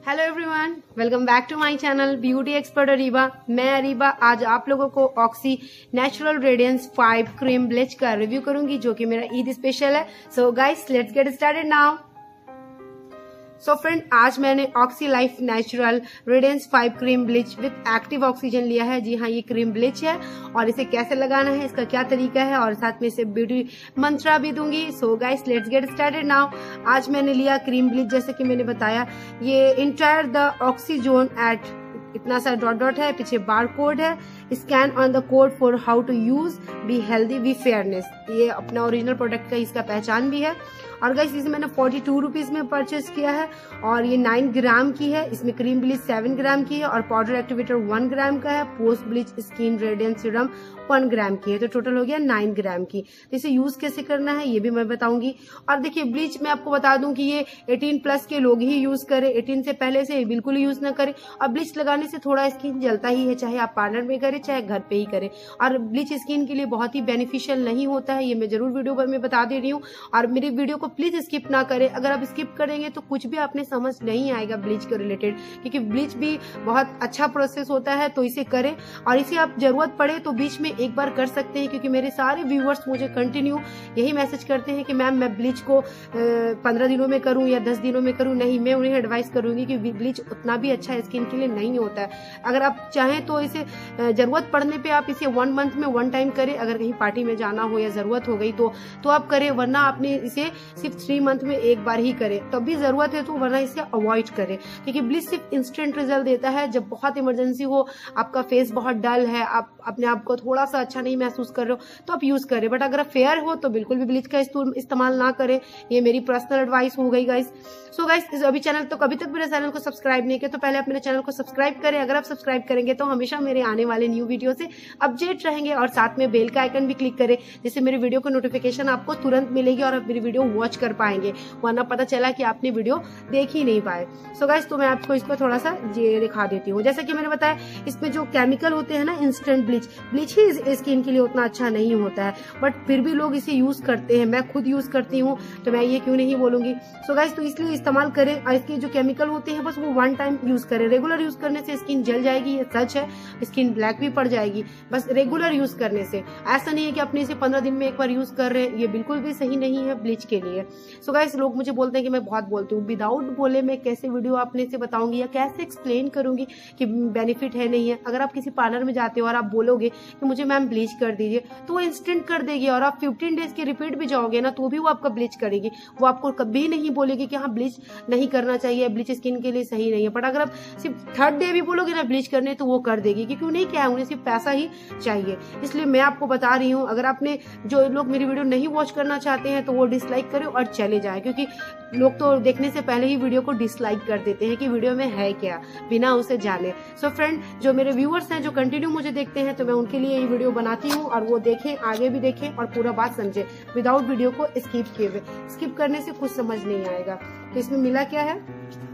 Hello everyone, welcome back to my channel beauty expert Areeba. मैं अरीबा आज आप लोगों को Oxy natural radiance 5 cream bleach का रिव्यू करूंगी जो कि मेरा ईद स्पेशल है। So guys let's get started now. So friend, आज मैंने Oxy Life natural radiance 5 cream bleach with active oxygen लिया है। जी हाँ, ये क्रीम ब्लीच है और इसे कैसे लगाना है, इसका क्या तरीका है और साथ में इसे ब्यूटी मंत्रा भी दूंगी। So guys let's get started now. आज मैंने लिया क्रीम ब्लीच, जैसे कि मैंने बताया ये इंटायर द ऑक्सीजोन एट इतना सा डॉट डॉट है, पीछे बार कोड है। Scan on the code for how to use, be healthy be fairness. ये अपना ओरिजिनल प्रोडक्ट का इसका पहचान भी है। और गाइस इसे मैंने 42 रुपीज में परचेस किया है और ये 9 ग्राम की है। इसमें क्रीम ब्लीच 7 ग्राम की है और पाउडर एक्टिवेटर 1 ग्राम का है। Post bleach skin radiance serum 1 gram की है, तो टोटल हो गया 9 ग्राम की। तो इसे यूज कैसे करना है ये भी मैं बताऊंगी। और देखिए ब्लीच मैं आपको बता दूं कि ये 18 प्लस के लोग ही यूज करें, 18 से पहले से बिल्कुल यूज ना करें। और ब्लीच लगाने से थोड़ा स्किन जलता ही है, चाहे आप पार्लर में करें चाहे घर पे ही करें। और ब्लीच स्किन के लिए बहुत ही बेनिफिशियल नहीं होता है, ये मैं जरूर वीडियो पर मैं बता दे रही हूँ। और मेरी वीडियो को प्लीज स्किप ना करें। अगर आप स्किप करेंगे तो कुछ भी आपने समझ नहीं आएगा ब्लीच के रिलेटेड, क्योंकि ब्लीच भी बहुत अच्छा प्रोसेस होता है। तो इसे करें और इसे आप जरूरत पड़े तो बीच में एक बार कर सकते हैं, क्योंकि मेरे सारे व्यूअर्स मुझे कंटिन्यू यही मैसेज करते हैं कि मैम मैं ब्लीच को 15 दिनों में करूं या 10 दिनों में करूं। नहीं, मैं उन्हें एडवाइस करूंगी कि ब्लीच उतना भी अच्छा स्किन के लिए नहीं होता है। अगर आप चाहें तो इसे जरूरत पड़ने पे आप इसे 1 मंथ में 1 टाइम करें। अगर कहीं पार्टी में जाना हो या जरूरत हो गई तो आप करें, वरना आपने इसे सिर्फ 3 मंथ में एक बार ही करें। तब भी जरूरत है तो, वरना इसे अवॉइड करें, क्योंकि ब्लीच सिर्फ इंस्टेंट रिजल्ट देता है। जब बहुत इमरजेंसी हो, आपका फेस बहुत डल है, आप अपने आप को थोड़ा सा अच्छा नहीं महसूस कर रहे हो तो आप यूज करें। बट अगर आप फेयर हो तो बिल्कुल भी ब्लीच का इस्तेमाल ना करें। ये मेरी पर्सनल एडवाइस हो गई गाइस। सो गाइस अभी तक मेरे चैनल को सब्सक्राइब नहीं किया तो पहले आप मेरे चैनल को सब्सक्राइब करें। अगर आप सब्सक्राइब करेंगे तो हमेशा मेरे आने वाले न्यू वीडियो से अपडेट रहेंगे। और साथ में बेल का आइकन भी क्लिक करें, जिससे मेरे वीडियो को नोटिफिकेशन आपको तुरंत मिलेगी और आप मेरी वीडियो वॉच कर पाएंगे, वरना पता चला कि आपने वीडियो देख ही नहीं पाए। सो गाइस तो मैं आपको इसको थोड़ा सा दिखा देती हूँ। जैसा कि मैंने बताया, इसमें जो केमिकल होते हैं ना, इंस्टेंट ब्लीच ही स्किन के लिए उतना अच्छा नहीं होता है, बट फिर भी लोग इसे यूज करते हैं। मैं खुद यूज करती हूँ तो मैं ये क्यों नहीं बोलूंगी। सो गाइस तो इसलिए इस्तेमाल करें। इसके जो केमिकल होते हैं बस वो 1 टाइम यूज करें। रेगुलर यूज करने से स्किन जल जाएगी, ये सच है। स्किन ब्लैक भी पड़ जाएगी बस रेगुलर यूज करने से। ऐसा नहीं है कि अपने इसे 15 दिन में एक बार यूज कर रहे हैं, ये बिल्कुल भी सही नहीं है ब्लीच के लिए। सो गाइस लोग मुझे बोलते हैं कि मैं बहुत बोलती हूँ, विदाउट बोले मैं कैसे वीडियो आपने से बताऊंगी या कैसे एक्सप्लेन करूंगी कि बेनिफिट है नहीं है। अगर आप किसी पार्लर में जाते हो और आप बोलोगे कि मुझे मैम ब्लीच कर दीजिए, तो वो इंस्टेंट कर देगी। और आप 15 डेज के रिपीट भी जाओगे ना तो भी वो आपका ब्लीच करेगी। वो आपको कभी नहीं बोलेगी कि हाँ ब्लीच नहीं करना चाहिए, ब्लीच स्किन के लिए सही नहीं है। बट अगर आप सिर्फ 3rd डे भी बोलोगे ना ब्लीच करने तो वो कर देगी, क्योंकि उन्हें क्या है, उन्हें सिर्फ पैसा ही चाहिए। इसलिए मैं आपको बता रही हूँ, अगर आपने जो लोग मेरी वीडियो नहीं वॉच करना चाहते हैं तो वो डिसलाइक करें और चले जाए, क्योंकि लोग तो देखने से पहले ही वीडियो को डिसलाइक कर देते हैं कि वीडियो में है क्या, बिना उसे जाने। सो फ्रेंड, जो मेरे व्यूअर्स हैं जो कंटिन्यू मुझे देखते हैं, तो मैं उनके लिए ये वीडियो बनाती हूँ और वो देखें, आगे भी देखें और पूरा बात समझे विदाउट वीडियो को स्किप किए हुए। स्किप करने से कुछ समझ नहीं आएगा। तो इसमें मिला क्या है,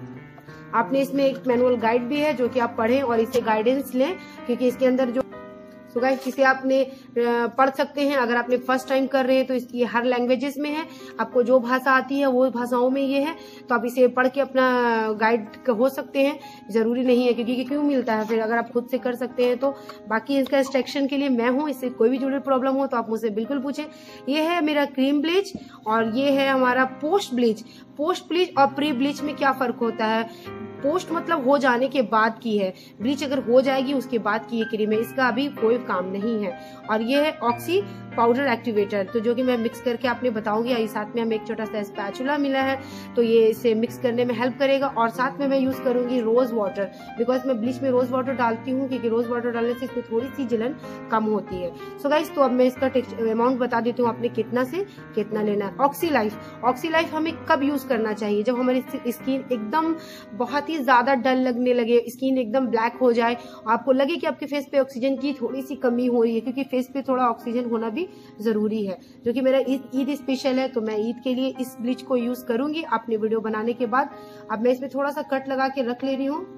आपने इसमें एक मैनुअल गाइड भी है जो कि आप पढ़ें और इसे गाइडेंस लें, क्योंकि इसके अंदर जो सो गाइस इसे आपने पढ़ सकते हैं। अगर आपने फर्स्ट टाइम कर रहे हैं तो इसकी हर लैंग्वेजेस में है, आपको जो भाषा आती है वो भाषाओं में ये है, तो आप इसे पढ़ के अपना गाइड हो सकते हैं। जरूरी नहीं है, क्योंकि क्यों मिलता है फिर, अगर आप खुद से कर सकते हैं तो। बाकी इसका इंस्ट्रक्शन के लिए मैं हूँ, इससे कोई भी जुड़े प्रॉब्लम हो तो आप मुझसे बिल्कुल पूछें। ये है मेरा क्रीम ब्लीच और ये है हमारा पोस्ट ब्लीच। पोस्ट ब्लीच और प्री ब्लीच में क्या फर्क होता है? पोस्ट मतलब हो जाने के बाद की है, ब्लीच अगर हो जाएगी उसके बाद की ये क्रीम है, इसका अभी कोई काम नहीं है। और ये है ऑक्सी पाउडर एक्टिवेटर, तो जो कि मैं मिक्स करके आपने बताऊंगी। और साथ में हमें एक छोटा सा स्पैचुला मिला है, तो ये इसे मिक्स करने में हेल्प करेगा। और साथ में मैं यूज करूंगी रोज वाटर, बिकॉज मैं ब्लीच में रोज वाटर डालती हूँ, क्योंकि रोज वाटर डालने से इसमें थोड़ी सी जलन कम होती है। सो गाइस तो अब मैं इसका अमाउंट बता देती हूँ, आपने कितना से कितना लेना है। ऑक्सी लाइफ हमें कब यूज करना चाहिए? जब हमारी स्किन एकदम बहुत ही ज्यादा डल लगने लगे, स्किन एकदम ब्लैक हो जाए, आपको लगे कि आपके फेस पे ऑक्सीजन की थोड़ी सी कमी हो रही है, क्योंकि फेस पे थोड़ा ऑक्सीजन होना भी जरूरी है। जो कि मेरा ईद स्पेशल है, तो मैं ईद के लिए इस ब्लीच को यूज करूंगी आपने वीडियो बनाने के बाद। अब मैं इसमें थोड़ा सा कट लगा के रख ले रही हूँ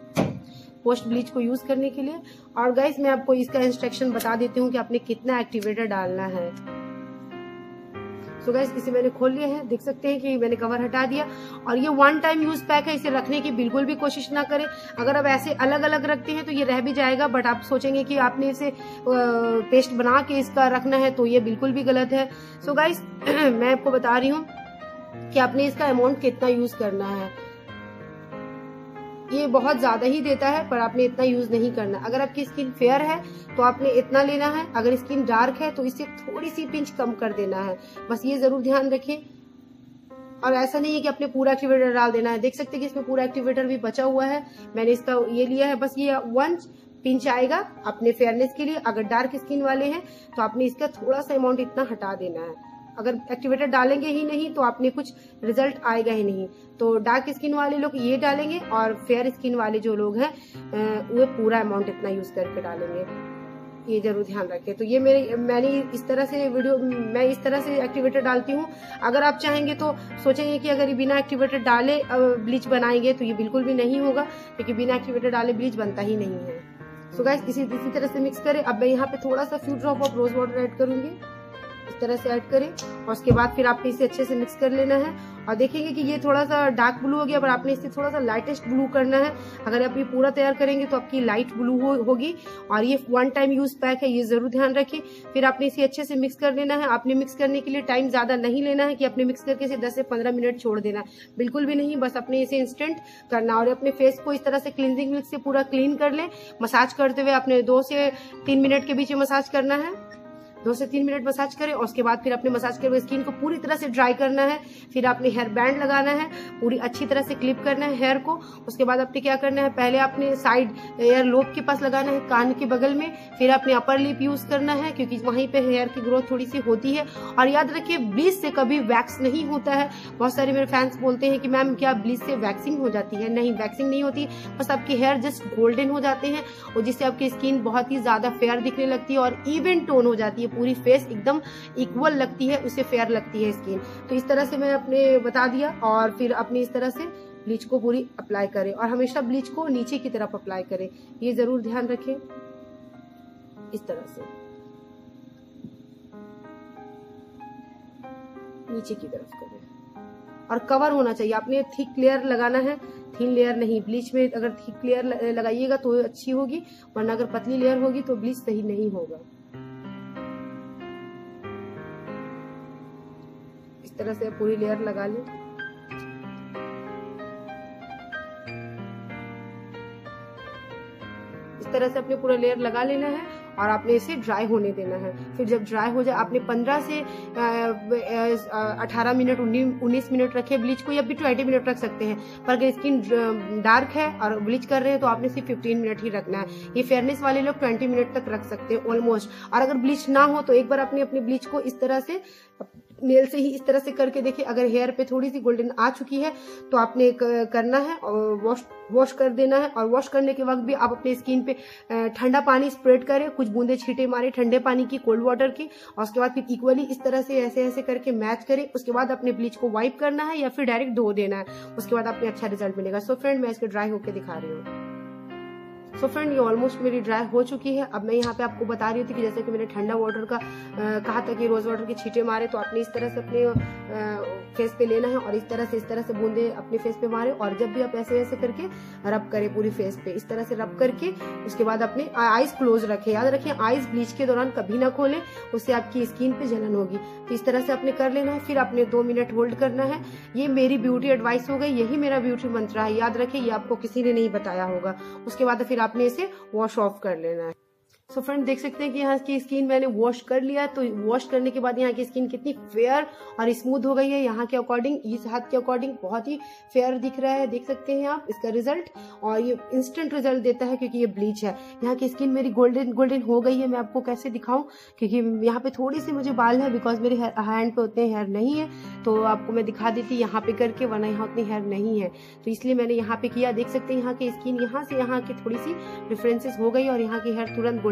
पोस्ट ब्लीच को यूज करने के लिए। और गाइस मैं आपको इसका इंस्ट्रक्शन बता देती हूँ कि आपने कितना एक्टिवेटर डालना है। सो गाइस इसे मैंने खोल लिया है, देख सकते हैं कि मैंने कवर हटा दिया। और ये 1 टाइम यूज पैक है, इसे रखने की बिल्कुल भी कोशिश ना करें। अगर आप ऐसे अलग अलग रखते हैं तो ये रह भी जाएगा, बट आप सोचेंगे कि आपने इसे पेस्ट बना के इसका रखना है, तो ये बिल्कुल भी गलत है। सो गाइस मैं आपको बता रही हूँ कि आपने इसका अमाउंट कितना यूज करना है। ये बहुत ज्यादा ही देता है, पर आपने इतना यूज नहीं करना। अगर आपकी स्किन फेयर है तो आपने इतना लेना है, अगर स्किन डार्क है तो इससे थोड़ी सी पिंच कम कर देना है, बस ये जरूर ध्यान रखें। और ऐसा नहीं है कि आपने पूरा एक्टिवेटर डाल देना है। देख सकते हैं कि इसमें पूरा एक्टिवेटर भी बचा हुआ है, मैंने इसका ये लिया है, बस ये 1 पिंच आएगा अपने फेयरनेस के लिए। अगर डार्क स्किन वाले हैं तो आपने इसका थोड़ा सा अमाउंट इतना हटा देना है। अगर एक्टिवेटर डालेंगे ही नहीं तो आपने कुछ रिजल्ट आएगा ही नहीं। तो डार्क स्किन वाले लोग ये डालेंगे और फेयर स्किन वाले जो लोग हैं वो पूरा अमाउंट इतना यूज करके डालेंगे, ये जरूर ध्यान रखें। तो ये मैंने इस तरह से मैं इस तरह से एक्टिवेटर डालती हूँ। अगर आप चाहेंगे तो सोचेंगे कि अगर बिना एक्टिवेटर डाले ब्लीच बनाएंगे तो ये बिल्कुल भी नहीं होगा, क्योंकि बिना एक्टिवेटर डाले ब्लीच बनता ही नहीं है। सो गाइस इसी तरह से मिक्स करें। अब मैं यहाँ पे थोड़ा सा few drop of rose water add करूंगी, इस तरह से ऐड करें और उसके बाद फिर आपको इसे अच्छे से मिक्स कर लेना है। और देखेंगे कि ये थोड़ा सा डार्क ब्लू हो गया, पर आपने इसे थोड़ा सा लाइटेस्ट ब्लू करना है। अगर आप ये पूरा तैयार करेंगे तो आपकी लाइट ब्लू होगी। और ये 1 टाइम यूज पैक है, ये जरूर ध्यान रखें। फिर आपने इसे अच्छे से मिक्स कर लेना है। आपने मिक्स करने के लिए टाइम ज्यादा नहीं लेना है कि आपने मिक्स करके इसे 10 से 15 मिनट छोड़ देना, बिल्कुल भी नहीं। बस अपने इसे इंस्टेंट करना और अपने फेस को इस तरह से क्लींजिंग मिल्क से पूरा क्लीन कर ले। मसाज करते हुए आपने 2 से 3 मिनट के बीच में मसाज करना है, 2 से 3 मिनट मसाज करें। और उसके बाद फिर अपने मसाज करके स्किन को पूरी तरह से ड्राई करना है। फिर आपने हेयर बैंड लगाना है, पूरी अच्छी तरह से क्लिप करना है हेयर को। उसके बाद आपने क्या करना है, पहले आपने साइड हेयर लोब के पास लगाना है, कान के बगल में। फिर आपने अपर लिप यूज करना है, क्योंकि वहीं पे हेयर की ग्रोथ थोड़ी सी होती है। और याद रखिए ब्लीच से कभी वैक्स नहीं होता है। बहुत सारे मेरे फैंस बोलते हैं कि मैम क्या ब्लीच से वैक्सिंग हो जाती है? नहीं, वैक्सिंग नहीं होती, बस आपके हेयर जस्ट गोल्डन हो जाते हैं और जिससे आपकी स्किन बहुत ही ज्यादा फेयर दिखने लगती है और इवन टोन हो जाती है, पूरी फेस एकदम इक्वल लगती है, उससे फेयर लगती है स्किन। तो इस तरह से मैं अपने बता दिया। और फिर अपनी इस तरह से ब्लीच को पूरी अप्लाई करें और हमेशा ब्लीच को नीचे की तरफ अप्लाई करें, ये जरूर ध्यान रखें। इस तरह से नीचे की तरफ करें और कवर होना चाहिए। आपने थिक लेयर लगाना है, थिन लेयर नहीं। ब्लीच में अगर थिक लेयर लगाइएगा तो अच्छी होगी, वरना अगर पतली लेयर होगी तो ब्लीच सही नहीं होगा। इस तरह से पूरी लेयर लगा लें। इस तरह से अपने पूरा लेयर लगा लेना है और आपने इसे ड्राई होने देना है। फिर जब ड्राई हो जाए आपने 15 से 18 मिनट 19 मिनट रखे ब्लीच को, या भी 20 मिनट रख सकते हैं। पर अगर स्किन डार्क है और ब्लीच कर रहे हैं तो आपने सिर्फ 15 मिनट ही रखना है। ये फेयरनेस वाले लोग 20 मिनट तक रख सकते हैं ऑलमोस्ट। और अगर ब्लीच ना हो तो एक बार आपने अपनी ब्लीच को इस तरह से नेल से ही इस तरह से करके देखिए, अगर हेयर पे थोड़ी सी गोल्डन आ चुकी है तो आपने करना है और वॉश कर देना है। और वॉश करने के वक्त भी आप अपने स्किन पे ठंडा पानी स्प्रेड करें, कुछ बूंदे छींटे मारे ठंडे पानी की, कोल्ड वाटर की। और उसके बाद फिर इक्वली इस तरह से ऐसे ऐसे करके मैच करें। उसके बाद अपने ब्लीच को वाइप करना है या फिर डायरेक्ट धो देना है। उसके बाद आपने अच्छा रिजल्ट मिलेगा। सो फ्रेंड मैं इसको ड्राई होकर दिखा रही हूँ। सो फ्रेंड ये ऑलमोस्ट मेरी ड्राई हो चुकी है। अब मैं यहाँ पे आपको बता रही थी कि जैसे कि मैंने ठंडा वाटर का कहा था कि रोज वाटर के छींटे मारे, तो आपने इस तरह से अपने फेस पे लेना है और इस तरह से बूंदे अपने फेस पे मारे। और जब भी आप ऐसे ऐसे करके रब करें पूरी फेस पे, इस तरह से रब करके उसके बाद अपने आईज क्लोज रखें। याद रखें आईज ब्लीच के दौरान कभी ना खोलें, उससे आपकी स्किन पे जलन होगी। तो इस तरह से आपने कर लेना है। फिर आपने 2 मिनट होल्ड करना है। ये मेरी ब्यूटी एडवाइस हो गई, यही मेरा ब्यूटी मंत्र है। याद रखें ये आपको किसी ने नहीं बताया होगा। उसके बाद फिर आपने इसे वॉश ऑफ कर लेना है। सो फ्रेंड देख सकते हैं कि यहाँ की स्किन मैंने वॉश कर लिया है। तो वॉश करने के बाद यहाँ की स्किन कितनी फेयर और स्मूथ हो गई है। यहाँ के अकॉर्डिंग, इस हाथ के अकॉर्डिंग बहुत ही फेयर दिख रहा है। देख सकते हैं आप इसका रिजल्ट, और ये इंस्टेंट रिजल्ट देता है क्योंकि ये ब्लीच है। यहाँ की स्किन मेरी गोल्डन हो गई है। मैं आपको कैसे दिखाऊं, क्योंकि यहाँ पे थोड़ी सी मुझे बाल है, बिकॉज मेरे हैंड पे उतने हेयर नहीं है। तो आपको मैं दिखा देती यहाँ पे करके, वरना यहाँ उतनी हेयर नहीं है। तो इसलिए मैंने यहाँ पे किया। देख सकते हैं यहाँ की स्किन यहाँ से यहाँ की थोड़ी सी डिफरेंसेस हो गई और यहाँ की हेयर तुरंत गोल्डन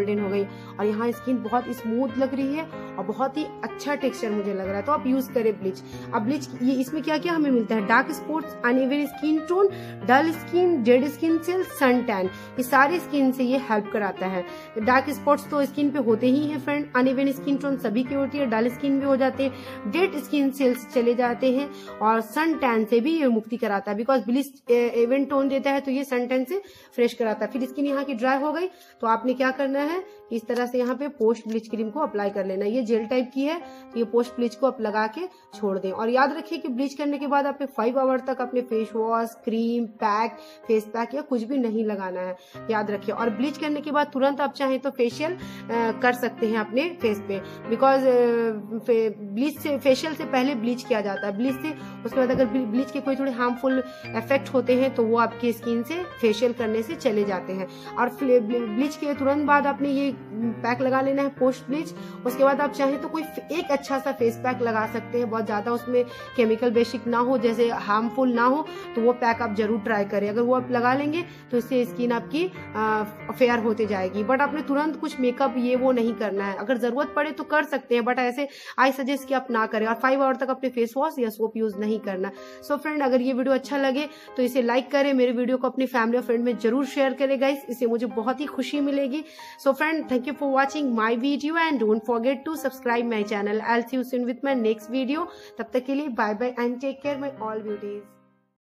गोल्डन हो गई और यहाँ स्किन बहुत स्मूथ लग रही है और बहुत ही अच्छा टेक्सचर मुझे लग रहा है। तो आप यूज करें ब्लीच। अब ब्लीच ये इसमें क्या क्या हमें मिलता है, dark spots, uneven skin tone, dull skin, dead skin cell, sun tan, ये सारे स्किन से ये हेल्प कराता है। डार्क स्पॉट्स तो स्किन पे होते ही हैं फ्रेंड, अनइवन स्किन टोन सभी की होती है, डल स्किन भी हो जाते हैं, डेड स्किन सेल्स चले जाते हैं और सन टैन से भी ये मुक्ति कराता है। बिकॉज ब्लीच इवन टोन देता है तो ये सन टैन से फ्रेश कराता है। फिर स्किन यहाँ की ड्राई हो गई तो आपने क्या करना है, इस तरह से यहाँ पे पोस्ट ब्लीच क्रीम को अप्लाई कर लेना। ये जेल टाइप की है तो ये पोस्ट ब्लीच को आप लगा के छोड़ दें। और याद रखिए कि ब्लीच करने के बाद आपने 5 आवर तक अपने face wash, cream, pack, face pack या कुछ भी नहीं लगाना है, याद रखिए। और ब्लीच करने के बाद तुरंत आप चाहें तो फेशियल कर सकते हैं अपने फेस पे। बिकॉज ब्लीच से, फेशियल से पहले ब्लीच किया जाता है। ब्लीच से उसके बाद अगर ब्लीच के कोई थोड़े हार्मफुल इफेक्ट होते हैं तो वो आपकी स्किन से फेशियल करने से चले जाते हैं। और ब्लीच के तुरंत बाद आपने ये पैक लगा लेना है पोस्ट ब्लीच। उसके बाद आप चाहें तो कोई एक अच्छा सा फेस पैक लगा सकते हैं, बहुत ज्यादा उसमें केमिकल बेसिक ना हो, जैसे हार्मफुल ना हो, तो वो पैक आप जरूर ट्राई करें। अगर वो आप लगा लेंगे तो इससे स्किन आपकी फेयर होते जाएगी। बट आपने तुरंत कुछ मेकअप ये वो नहीं करना है, अगर जरूरत पड़े तो कर सकते हैं, बट ऐसे आई सजेस्ट कि आप ना करें। और 5 आवर तक अपने फेस वॉश या सोप यूज नहीं करना। सो फ्रेंड, अगर ये वीडियो अच्छा लगे तो इसे लाइक करें, मेरे वीडियो को अपनी फैमिली और फ्रेंड में जरूर शेयर करें गाइस, इससे मुझे बहुत ही खुशी मिलेगी। So friend, thank you for watching my video and don't forget to subscribe my channel. I will see you soon with my next video. तब तक के लिए bye bye and take care my all beauties.